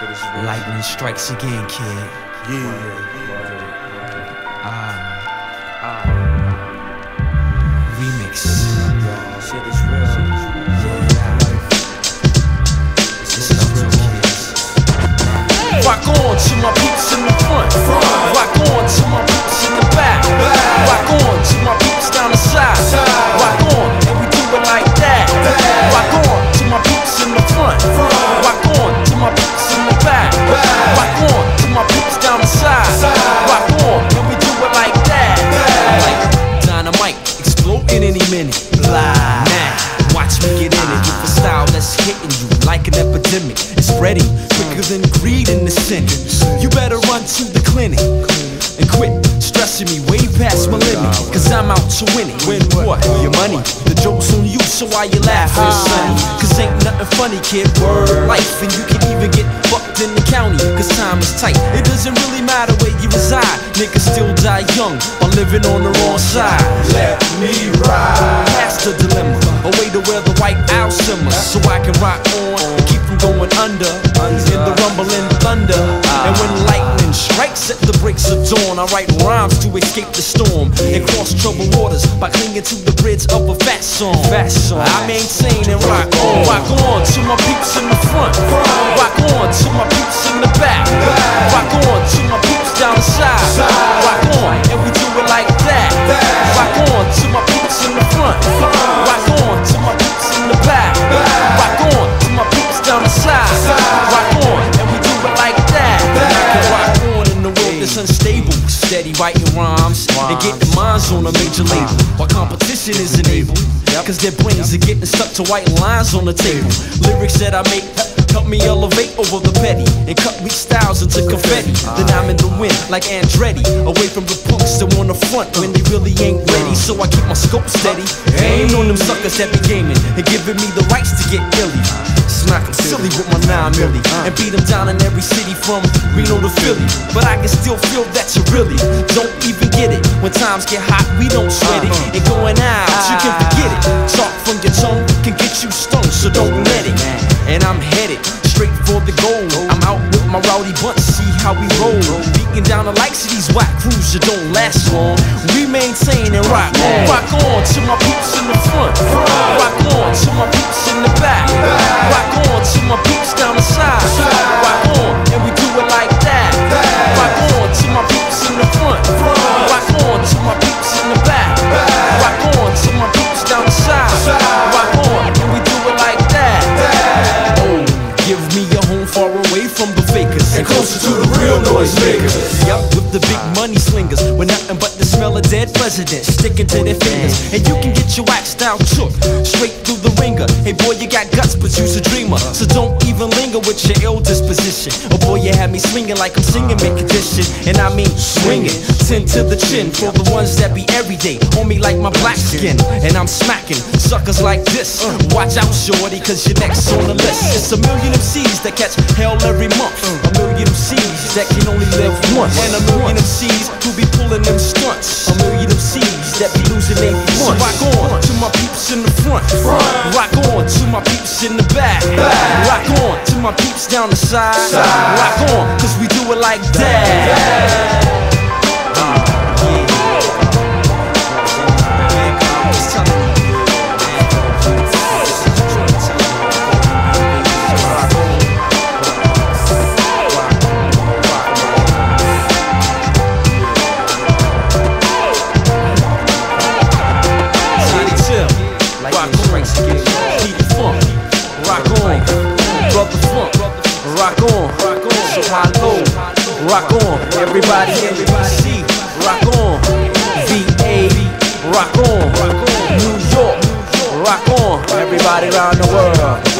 Lightning strikes again, kid. Remix. Shit is real. This is real, kids. Rock on to my peeps in the front. Rock on to my peeps in the back. Rock on to my peeps down the side. Rock on, and we do it like that. Rock on to my peeps in the front. Rock on to my peeps in the back. Rock on to my peeps down the side. Rock on, and we do it like that. Like dynamite, exploding any minute. Blah. Nah, watch me get in it with a style that's hitting you like an epidemic. It's spreading quicker than greed in the Senate. You better run to the clinic and quit stressing me way past my limit, cause I'm out to win it. Win what? Your money. The joke's on you, so why you laughing, son? Cause ain't nothing funny, kid. Word life, and you can even get fucked in the county, cause time is tight. It doesn't really matter where you reside. Niggas still die young while living on the wrong side. Let me ride. Past the dilemma, a way to wear the white owl simmers, so I can rock on and keep from going under in the rumbling thunder. And when lightning strikes at the breaks of dawn, I write rhymes to escape the storm and cross troubled waters by clinging to the bridge of a fat song. I maintain and rock on to my peeps in the front. Rock on to my peeps in the back. Rock on to my peeps down the side. Rock on, and we do it like that. Rock on to my peeps in the front. Rock on to my peeps in the back. Rock on to my peeps down the side. Rock on, and we do it like that. Rock on in the world that's unstable, steady writing rhymes and getting minds on a major label, while competition is enabled, cause their brains are getting stuck to white lines on the table. Lyrics that I make help me elevate over the petty and cut weak styles into confetti. Then I'm in the wind like Andretti, away from the punks that want the front when they really ain't ready. So I keep my scope steady, aim on them suckers that be gaming and giving me the rights to get illy. Smack 'em silly with my 9 milli and beat 'em down in every city from Reno to Philly. But I can still feel that you really don't even get it. When times get hot, we don't sweat it. And going out, you can forget it. Talk from your tongue can get you stung, so don't let it. And I'm headed straight for the goal. I'm out with my rowdy bunch, see how we roll. Beating down the likes of these white crews that don't last long. We maintain and rock on. Rock on to my peeps in the front. Rock on to my peeps in the back. Rock on to my peeps down the side. Rock on, and we do it like that. Rock on to my peeps in the front. Rock on to my peeps in the back. Rock on to my peeps down the side. Rock on, and we do it like that. Oh, give me a home far away from the fakers And closer to the real noise makers. Yup, with the big money slingers, with nothing but the smell of dead presidents sticking to their fingers. And you can get your wax style shook straight through the ringer. Hey boy, you got guts, but you's a dreamer, so don't even linger with your ill disposition. Oh boy, you had me swinging like I'm singing mid condition, and I mean swinging 10 to the chin for the ones that be everyday on me like my black skin. And I'm smacking suckers like this. Watch out, shorty, cause your next on the list. It's a million MCs that catch hell every month. A million MCs that can only live once. And a million MCs who be pulling them stunts. A million MCs that be losing their fun. Rock on to my peeps in the front. Rock on to my peeps in the back. Rock on to my peeps down the side. Rock on, cause we do it like that. Rock on, everybody in the DC. Rock on, VA. Rock on, New York. Rock on, everybody around the world.